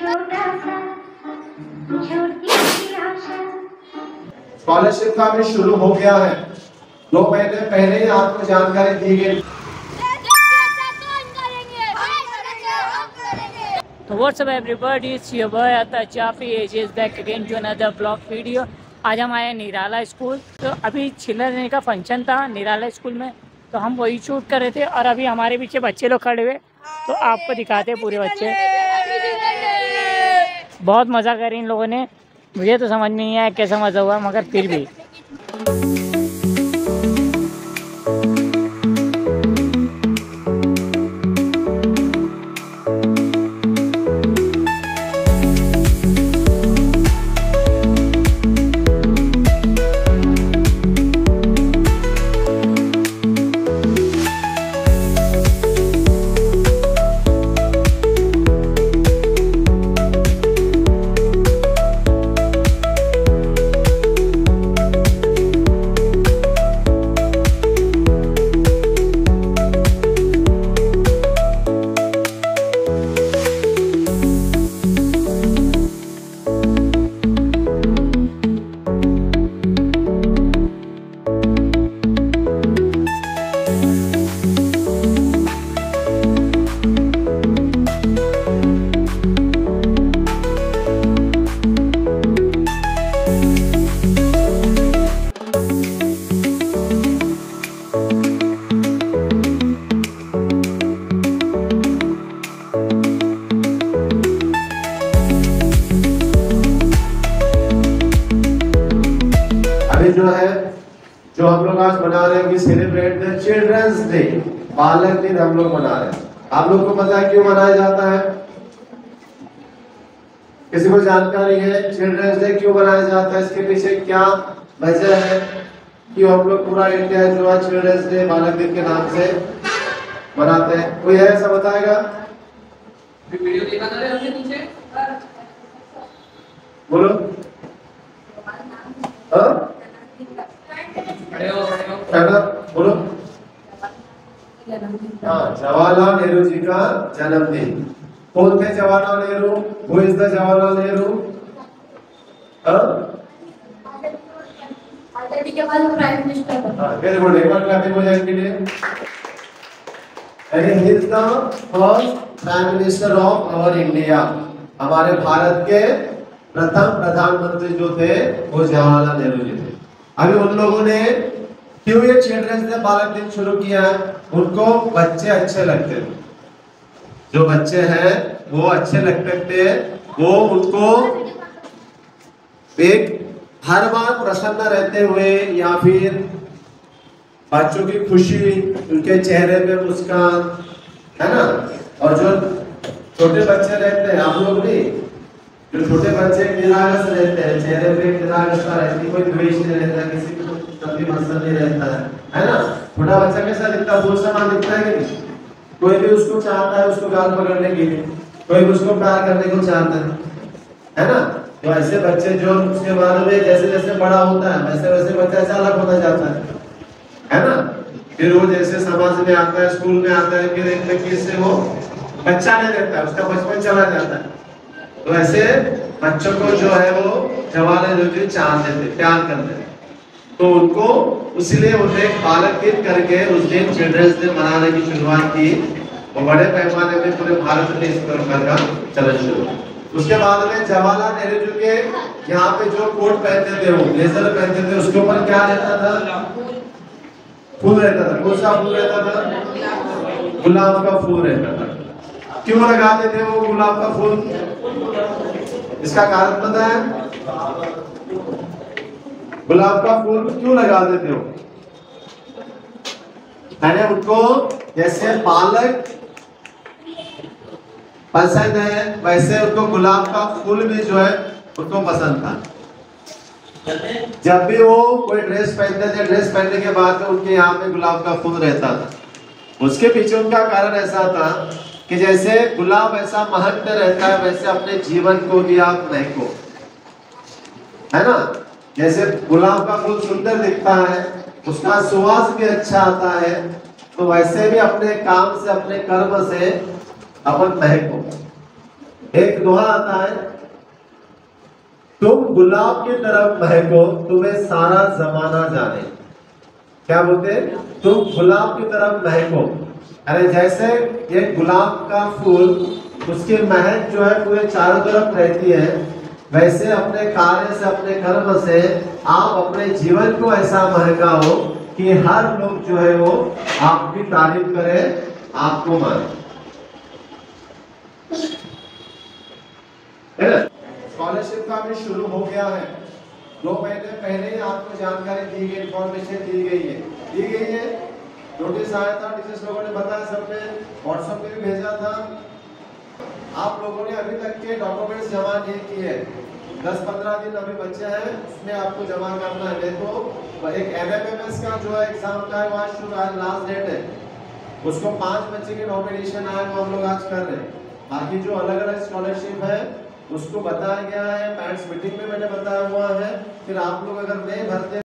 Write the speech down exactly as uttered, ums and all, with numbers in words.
Scholarship का भी शुरू हो गया है। दो महीने पहले ही आपको जानकारी दी गई। तो what's up everybody, it's your boy आता चाफी as is back again to another blog video. आज हम आए निराला स्कूल। तो अभी छिल्ला देने का फंक्शन था निराला स्कूल में, तो हम वही शूट कर रहे थे। और अभी हमारे पीछे बच्चे लोग खड़े हुए, तो आपको दिखाते हैं पूरे बच्चे। बहुत मज़ा करे इन लोगों ने। मुझे तो समझ में नहीं आया कैसा मज़ा हुआ, मगर फिर भी जो है जो हम लोग आज मना रहे हैं, सेलिब्रेट द चिल्ड्रंस डे, बालक दिन हम लोग मना रहे हैं। आप लोग को पता है क्यों मनाया जाता है? किसी को जानकारी है चिल्ड्रंस डे क्यों मनाया जाता है? इसके पीछे क्या वजह है कि हम लोग पूरा इंडिया जो है चिल्ड्रंस डे बालक दिन के नाम से मनाते हैं? कोई है ऐसा बताएगा? वीडियो देखा था हमने नीचे, बोलो। हाँ बोलो। हाँ, जवाहरलाल नेहरू जी का जन्मदिन। कौन थे Jawaharlal Nehru? Who is the Jawaharlal Nehru? Very good, एक बार क्लैपिंग हो जाएगी लिए। And he is the first prime minister of our India. हमारे भारत के प्रथम प्रधानमंत्री जो थे वो जवाहरलाल नेहरू जी थे। अभी उन लोगों ने क्यों ये चिल्ड्रंस डे बालक दिन शुरू किया? उनको बच्चे अच्छे लगते थे, जो बच्चे हैं वो अच्छे लगते थे। वो उनको एक हर बार प्रसन्न रहते हुए या फिर बच्चों की खुशी, उनके चेहरे पे मुस्कान, है ना। और जो छोटे बच्चे रहते हैं, आप लोग नहीं, जो छोटे बच्चे निरागस रहते हैं, चेहरे पे निरागसता रहती, कोई द्वेष नहीं रहता, किसी को कभी मत्सर नहीं रहता है, है ना। छोटा बच्चा कैसा दिखता है? फूल समान दिखता है कि नहीं? कोई भी उसको चाहता है उसको गाल पकड़ने के लिए, कोई भी उसको प्यार करने को चाहता है, है ना। तो ऐसे बच्चे जो उसके बाद में जैसे जैसे बड़ा होता है वैसे वैसे बच्चा ऐसा अलग होता जाता है, है ना। फिर वो जैसे समाज में आता है, स्कूल में आता है, फिर एक तरीके से वो बच्चा नहीं रहता, उसका बचपन चला जाता है। तो ऐसे बच्चों को जो है वो जवाहरलाल नेहरू जी चाहते थे, प्यार करते थे। तो उनको इसलिए उन्होंने बालक दिन करके उस दिन चिल्ड्रंस डे मनाने की शुरुआत की। वो बड़े पैमाने में पूरे भारत में इस प्रकार का चलन शुरू। उसके बाद में जवाहरलाल नेहरू जी के यहाँ पे जो कोट पहनते थे, वो ब्लेजर पहनते थे, उसके ऊपर क्या रहता था? फूल रहता था। कौन सा फूल रहता था? गुलाब का फूल रहता था। क्यों लगाते थे वो गुलाब का फूल? इसका कारण पता है? गुलाब का फूल क्यों लगाते थे वो? मैंने उनको जैसे पालक पसंद है वैसे उनको गुलाब का फूल भी जो है उनको पसंद था। जब भी वो कोई ड्रेस पहनते थे, ड्रेस पहनने के बाद उनके यहाँ पे गुलाब का फूल रहता था। उसके पीछे उनका कारण ऐसा था कि जैसे गुलाब ऐसा महकते रहता है वैसे अपने जीवन को भी आप महको, है ना। जैसे गुलाब का फूल सुंदर दिखता है, उसका सुवास भी अच्छा आता है, तो वैसे भी अपने काम से, अपने कर्म से अपन महको। एक दोहा आता है, तुम गुलाब की तरफ महको तुम्हें सारा जमाना जाने। क्या बोलते हैं? तुम गुलाब की तरफ महको। अरे जैसे ये गुलाब का फूल, उसकी महक जो है पूरे चारों तरफ रहती है, वैसे अपने कार्य से, अपने कर्म से आप अपने जीवन को ऐसा महकाओ कि हर लोग जो है वो आपकी तारीफ करें, आपको माने। स्कॉलरशिप का भी शुरू हो गया है। दो महीने पहले ही आपको जानकारी दी गई, इन्फॉर्मेशन दी गई है दी गई है नोटिस आया था, टीचर्स लोगों ने बताया, सबने व्हाट्सएप पे भी भेजा था। आप लोगों ने अभी तक के डॉक्यूमेंट्स जमा नहीं किए, दस पंद्रह दिन अभी बचे हैं, उसमें आपको जमा करना है। देखो एक एम एम एस का जो है एग्जाम का है, वहाँ शुरू आज लास्ट डेट है, उसको पांच बच्चे के नॉमिनेशन आए, वो हम लोग आज कर रहे हैं। बाकी जो अलग अलग स्कॉलरशिप है उसको बताया गया है, पेरेंट्स मीटिंग में मैंने बताया हुआ है। फिर आप लोग अगर नहीं भरते